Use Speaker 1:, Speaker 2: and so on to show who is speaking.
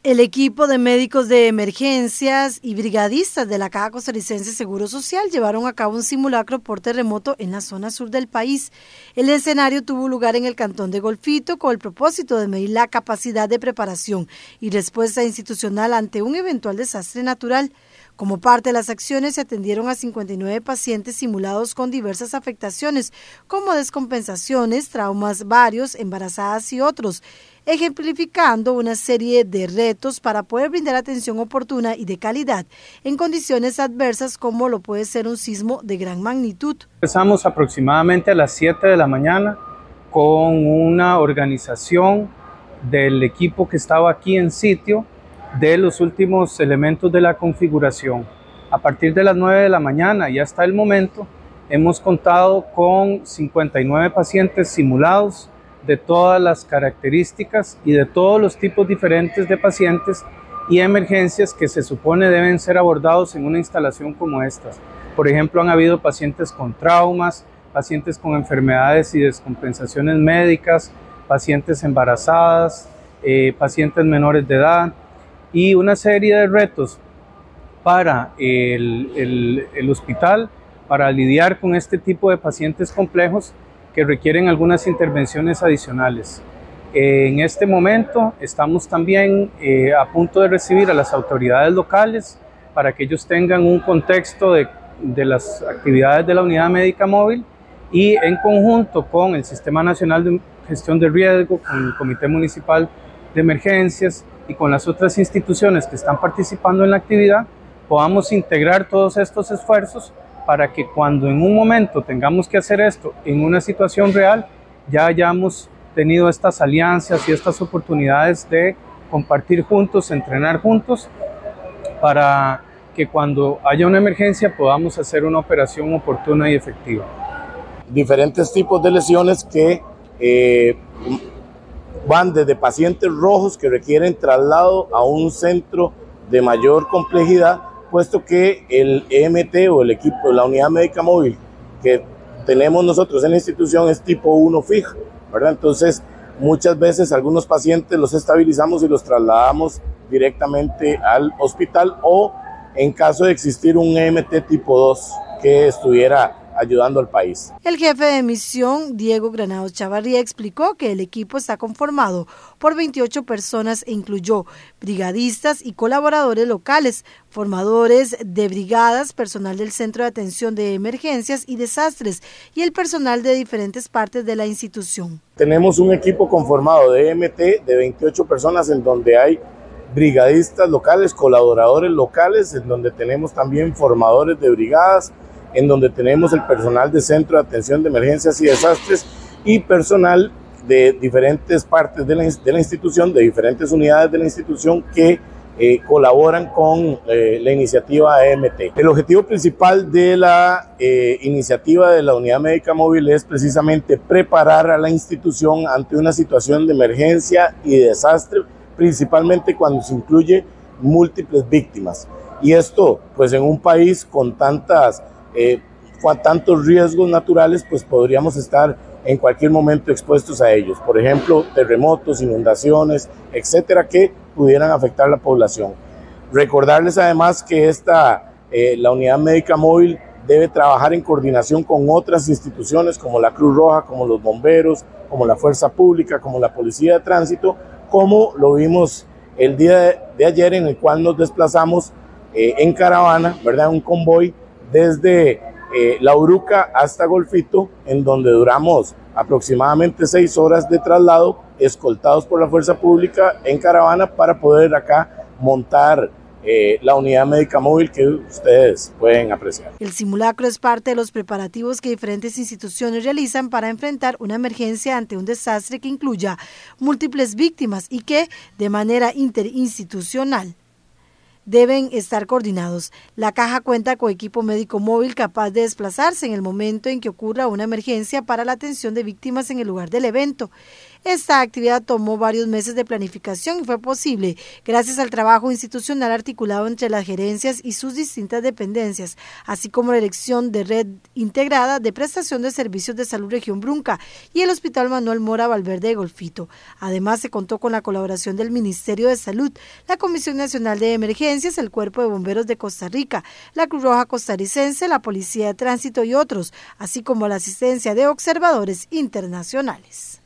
Speaker 1: El equipo de médicos de emergencias y brigadistas de la Caja Costarricense Seguro Social llevaron a cabo un simulacro por terremoto en la zona sur del país. El escenario tuvo lugar en el cantón de Golfito con el propósito de medir la capacidad de preparación y respuesta institucional ante un eventual desastre natural. Como parte de las acciones se atendieron a 59 pacientes simulados con diversas afectaciones, como descompensaciones, traumas varios, embarazadas y otros, ejemplificando una serie de retos para poder brindar atención oportuna y de calidad en condiciones adversas como lo puede ser un sismo de gran magnitud.
Speaker 2: Empezamos aproximadamente a las 7 de la mañana con una organización del equipo que estaba aquí en sitio de los últimos elementos de la configuración. A partir de las 9 de la mañana y hasta el momento hemos contado con 59 pacientes simulados de todas las características y de todos los tipos diferentes de pacientes y emergencias que se supone deben ser abordados en una instalación como estas. Por ejemplo, han habido pacientes con traumas, pacientes con enfermedades y descompensaciones médicas, pacientes embarazadas, pacientes menores de edad y una serie de retos para el hospital para lidiar con este tipo de pacientes complejos que requieren algunas intervenciones adicionales. En este momento estamos también a punto de recibir a las autoridades locales para que ellos tengan un contexto de las actividades de la Unidad Médica Móvil y en conjunto con el Sistema Nacional de Gestión de Riesgo, con el Comité Municipal de Emergencias y con las otras instituciones que están participando en la actividad, podamos integrar todos estos esfuerzos para que cuando en un momento tengamos que hacer esto en una situación real, ya hayamos tenido estas alianzas y estas oportunidades de compartir juntos, entrenar juntos, para que cuando haya una emergencia podamos hacer una operación oportuna y efectiva.
Speaker 3: Diferentes tipos de lesiones que van desde pacientes rojos que requieren traslado a un centro de mayor complejidad, puesto que el EMT o el equipo, la unidad médica móvil que tenemos nosotros en la institución es tipo 1 fija, ¿verdad? Entonces, muchas veces algunos pacientes los estabilizamos y los trasladamos directamente al hospital o en caso de existir un EMT tipo 2 que estuviera ayudando al país.
Speaker 1: El jefe de misión, Diego Granados Chavarría, explicó que el equipo está conformado por 28 personas e incluyó brigadistas y colaboradores locales, formadores de brigadas, personal del Centro de Atención de Emergencias y Desastres y el personal de diferentes partes de la institución.
Speaker 3: Tenemos un equipo conformado de EMT de 28 personas en donde hay brigadistas locales, colaboradores locales, en donde tenemos también formadores de brigadas, en donde tenemos el personal de Centro de Atención de Emergencias y Desastres y personal de diferentes partes de la institución, de diferentes unidades de la institución que colaboran con la iniciativa EMT. El objetivo principal de la iniciativa de la Unidad Médica Móvil es precisamente preparar a la institución ante una situación de emergencia y desastre, principalmente cuando se incluye múltiples víctimas. Y esto, pues en un país con tantos riesgos naturales, pues podríamos estar en cualquier momento expuestos a ellos. Por ejemplo, terremotos, inundaciones, etcétera, que pudieran afectar a la población. Recordarles además que la Unidad Médica Móvil debe trabajar en coordinación con otras instituciones como la Cruz Roja, como los bomberos, como la Fuerza Pública, como la Policía de Tránsito, como lo vimos el día de ayer, en el cual nos desplazamos en caravana, ¿verdad? Un convoy desde La Uruca hasta Golfito, en donde duramos aproximadamente 6 horas de traslado, escoltados por la Fuerza Pública en caravana para poder acá montar la unidad médica móvil que ustedes pueden apreciar.
Speaker 1: El simulacro es parte de los preparativos que diferentes instituciones realizan para enfrentar una emergencia ante un desastre que incluya múltiples víctimas y que, de manera interinstitucional, deben estar coordinados. La caja cuenta con equipo médico móvil capaz de desplazarse en el momento en que ocurra una emergencia para la atención de víctimas en el lugar del evento. Esta actividad tomó varios meses de planificación y fue posible gracias al trabajo institucional articulado entre las gerencias y sus distintas dependencias, así como la elección de red integrada de prestación de servicios de salud región Brunca y el Hospital Manuel Mora Valverde de Golfito. Además, se contó con la colaboración del Ministerio de Salud, la Comisión Nacional de Emergencias, el Cuerpo de Bomberos de Costa Rica, la Cruz Roja Costarricense, la Policía de Tránsito y otros, así como la asistencia de observadores internacionales.